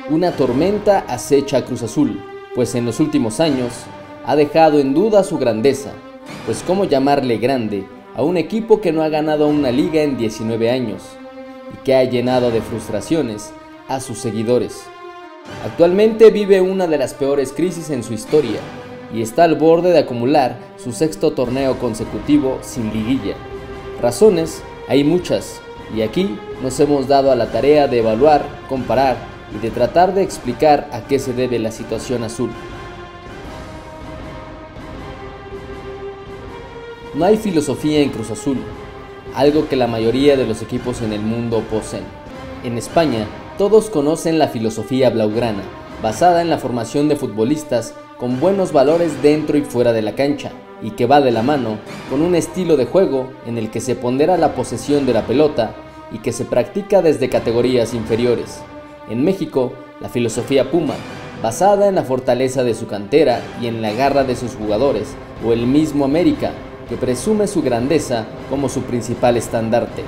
Una tormenta acecha a Cruz Azul, pues en los últimos años ha dejado en duda su grandeza, pues cómo llamarle grande a un equipo que no ha ganado una liga en 19 años y que ha llenado de frustraciones a sus seguidores. Actualmente vive una de las peores crisis en su historia y está al borde de acumular su sexto torneo consecutivo sin liguilla. Razones hay muchas, y aquí nos hemos dado a la tarea de evaluar, comparar y de tratar de explicar a qué se debe la situación azul. No hay filosofía en Cruz Azul, algo que la mayoría de los equipos en el mundo poseen. En España, todos conocen la filosofía blaugrana, basada en la formación de futbolistas con buenos valores dentro y fuera de la cancha, y que va de la mano con un estilo de juego en el que se pondera la posesión de la pelota y que se practica desde categorías inferiores. En México, la filosofía Puma, basada en la fortaleza de su cantera y en la garra de sus jugadores, o el mismo América, que presume su grandeza como su principal estandarte.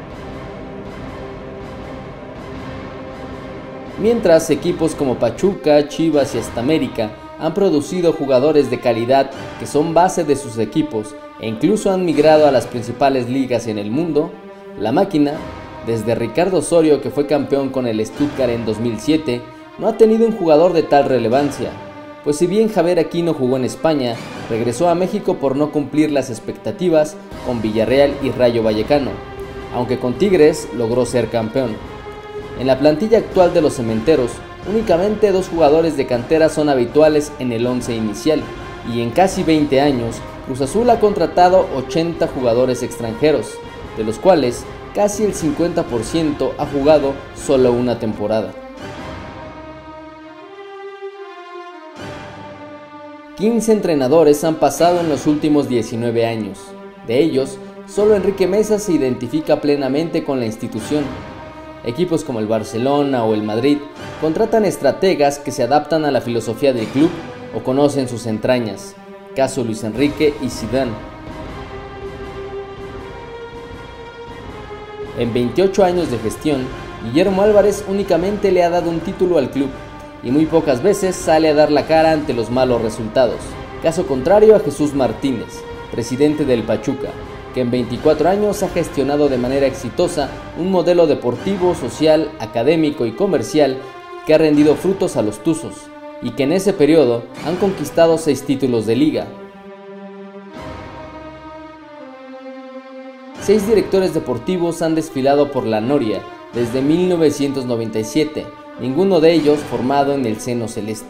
Mientras equipos como Pachuca, Chivas y hasta América han producido jugadores de calidad que son base de sus equipos e incluso han migrado a las principales ligas en el mundo, la máquina, desde Ricardo Osorio, que fue campeón con el Stuttgart en 2007, no ha tenido un jugador de tal relevancia, pues si bien Javier Aquino jugó en España, regresó a México por no cumplir las expectativas con Villarreal y Rayo Vallecano, aunque con Tigres logró ser campeón. En la plantilla actual de los Cementeros, únicamente 2 jugadores de cantera son habituales en el 11 inicial, y en casi 20 años, Cruz Azul ha contratado 80 jugadores extranjeros, de los cuales casi el 50% ha jugado solo una temporada. 15 entrenadores han pasado en los últimos 19 años. De ellos, solo Enrique Meza se identifica plenamente con la institución. Equipos como el Barcelona o el Madrid contratan estrategas que se adaptan a la filosofía del club o conocen sus entrañas, caso Luis Enrique y Zidane. En 28 años de gestión, Guillermo Álvarez únicamente le ha dado un título al club y muy pocas veces sale a dar la cara ante los malos resultados, caso contrario a Jesús Martínez, presidente del Pachuca, que en 24 años ha gestionado de manera exitosa un modelo deportivo, social, académico y comercial que ha rendido frutos a los Tuzos, y que en ese periodo han conquistado 6 títulos de liga. 6 directores deportivos han desfilado por la Noria desde 1997, ninguno de ellos formado en el seno celeste.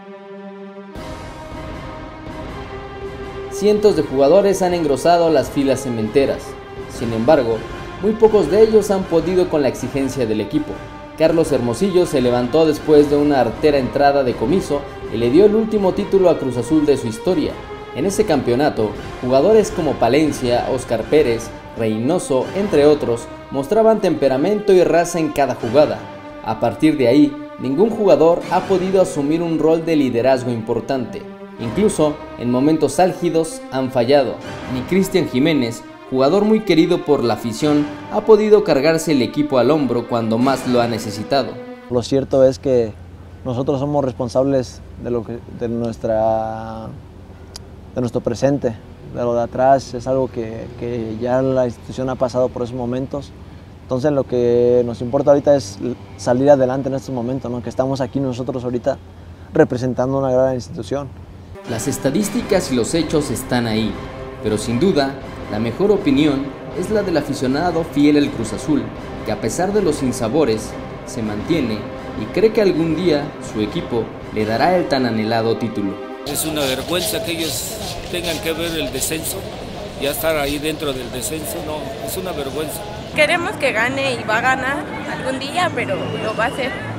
Cientos de jugadores han engrosado las filas cementeras, sin embargo, muy pocos de ellos han podido con la exigencia del equipo. Carlos Hermosillo se levantó después de una artera entrada de comiso y le dio el último título a Cruz Azul de su historia. En ese campeonato, jugadores como Palencia, Óscar Pérez, Reynoso, entre otros, mostraban temperamento y raza en cada jugada. A partir de ahí, ningún jugador ha podido asumir un rol de liderazgo importante. Incluso en momentos álgidos han fallado. Ni Cristian Jiménez, jugador muy querido por la afición, ha podido cargarse el equipo al hombro cuando más lo ha necesitado. Lo cierto es que nosotros somos responsables de nuestro presente. De lo de atrás es algo que ya la institución ha pasado por esos momentos. Entonces lo que nos importa ahorita es salir adelante en estos momentos, ¿no? Que estamos aquí nosotros ahorita representando una gran institución. Las estadísticas y los hechos están ahí, pero sin duda, la mejor opinión es la del aficionado fiel al Cruz Azul, que a pesar de los sinsabores, se mantiene y cree que algún día su equipo le dará el tan anhelado título. Es una vergüenza que ellos tengan que ver el descenso, ya estar ahí dentro del descenso, no, es una vergüenza. Queremos que gane y va a ganar algún día, pero lo va a hacer.